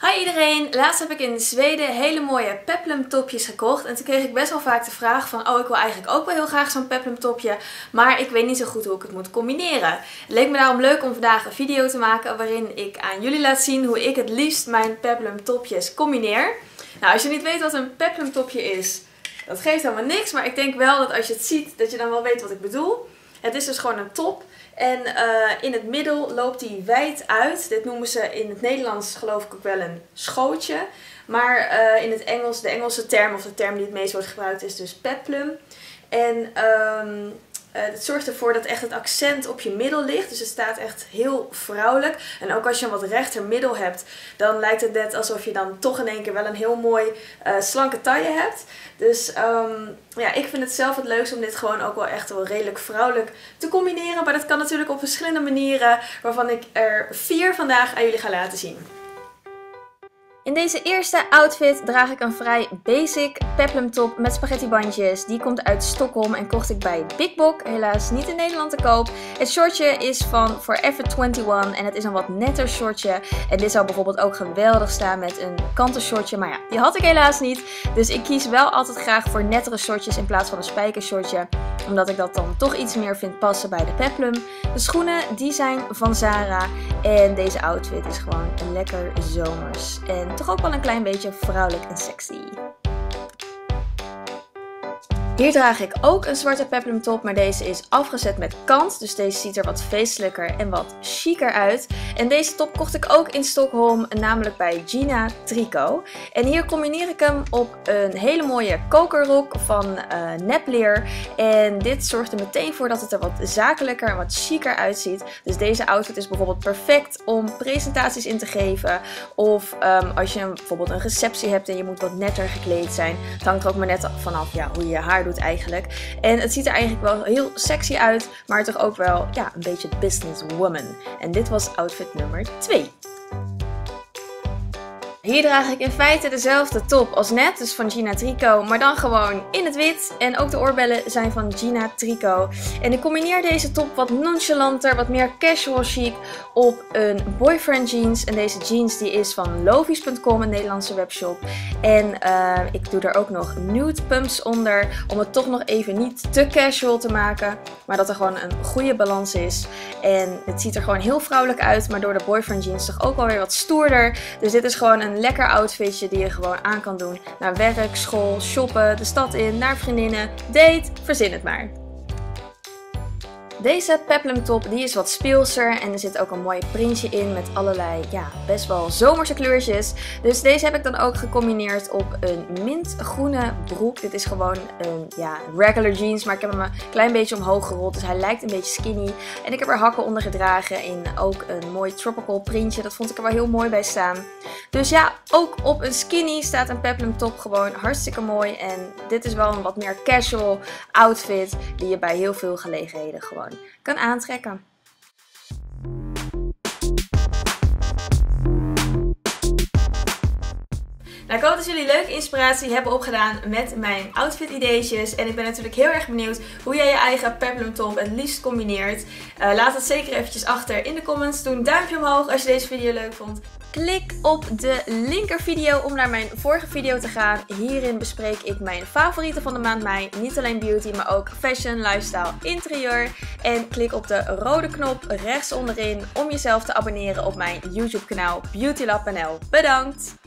Hi iedereen! Laatst heb ik in Zweden hele mooie peplum topjes gekocht. En toen kreeg ik best wel vaak de vraag van, oh ik wil eigenlijk ook wel heel graag zo'n peplum topje. Maar ik weet niet zo goed hoe ik het moet combineren. Het leek me daarom leuk om vandaag een video te maken waarin ik aan jullie laat zien hoe ik het liefst mijn peplum topjes combineer. Nou, als je niet weet wat een peplum topje is, dat geeft helemaal niks. Maar ik denk wel dat als je het ziet, dat je dan wel weet wat ik bedoel. Het is dus gewoon een top. En in het middel loopt die wijd uit. Dit noemen ze in het Nederlands geloof ik ook wel een schootje. Maar in het Engels, de Engelse term of de term die het meest wordt gebruikt is dus peplum. En het zorgt ervoor dat echt het accent op je middel ligt. Dus het staat echt heel vrouwelijk. En ook als je een wat rechter middel hebt, dan lijkt het net alsof je dan toch in één keer wel een heel mooi slanke taille hebt. Dus ja, ik vind het zelf het leukst om dit gewoon ook wel echt wel redelijk vrouwelijk te combineren. Maar dat kan natuurlijk op verschillende manieren, waarvan ik er 4 vandaag aan jullie ga laten zien. In deze eerste outfit draag ik een vrij basic peplum top met spaghetti bandjes. Die komt uit Stockholm en kocht ik bij Big Bok. Helaas niet in Nederland te koop. Het shortje is van Forever 21 en het is een wat netter shortje. En dit zou bijvoorbeeld ook geweldig staan met een kanten shortje. Maar ja, die had ik helaas niet. Dus ik kies wel altijd graag voor nettere shortjes in plaats van een spijkershortje. Omdat ik dat dan toch iets meer vind passen bij de peplum. De schoenen die zijn van Zara. En deze outfit is gewoon lekker zomers. En toch ook wel een klein beetje vrouwelijk en sexy. Hier draag ik ook een zwarte peplum top, maar deze is afgezet met kant. Dus deze ziet er wat feestelijker en wat chiquer uit. En deze top kocht ik ook in Stockholm, namelijk bij Gina Tricot. En hier combineer ik hem op een hele mooie kokerrok van nepleer. En dit zorgt er meteen voor dat het er wat zakelijker en wat chiquer uitziet. Dus deze outfit is bijvoorbeeld perfect om presentaties in te geven. Of als je bijvoorbeeld een receptie hebt en je moet wat netter gekleed zijn. Het hangt er ook maar net vanaf hoe je je haar doet eigenlijk. En het ziet er eigenlijk wel heel sexy uit, maar toch ook wel ja, een beetje businesswoman. En dit was outfit nummer 2. Hier draag ik in feite dezelfde top als net, dus van Gina Tricot, maar dan gewoon in het wit. En ook de oorbellen zijn van Gina Tricot. En ik combineer deze top wat nonchalanter, wat meer casual chic op een boyfriend jeans. En deze jeans die is van lovies.com, een Nederlandse webshop. En ik doe er ook nog nude pumps onder, om het toch nog even niet te casual te maken. Maar dat er gewoon een goede balans is. En het ziet er gewoon heel vrouwelijk uit, maar door de boyfriend jeans toch ook alweer wat stoerder. Dus dit is gewoon een lekker outfitje die je gewoon aan kan doen naar werk, school, shoppen, de stad in, naar vriendinnen, date, verzin het maar. Deze peplum top die is wat speelser en er zit ook een mooi printje in met allerlei ja, best wel zomerse kleurtjes. Dus deze heb ik dan ook gecombineerd op een mintgroene broek. Dit is gewoon een ja, regular jeans, maar ik heb hem een klein beetje omhoog gerold. Dus hij lijkt een beetje skinny. En ik heb er hakken onder gedragen in ook een mooi tropical printje. Dat vond ik er wel heel mooi bij staan. Dus ja, ook op een skinny staat een peplum top gewoon hartstikke mooi. En dit is wel een wat meer casual outfit die je bij heel veel gelegenheden gewoon kan aantrekken. Nou, ik hoop dat jullie leuke inspiratie hebben opgedaan met mijn outfit ideetjes. En ik ben natuurlijk heel erg benieuwd hoe jij je eigen peplum top het liefst combineert. Laat het zeker eventjes achter in de comments. Doe een duimpje omhoog als je deze video leuk vond. Klik op de linker video om naar mijn vorige video te gaan. Hierin bespreek ik mijn favorieten van de maand mei. Niet alleen beauty, maar ook fashion, lifestyle, interieur. En klik op de rode knop rechts onderin om jezelf te abonneren op mijn YouTube kanaal BeautyLab NL. Bedankt!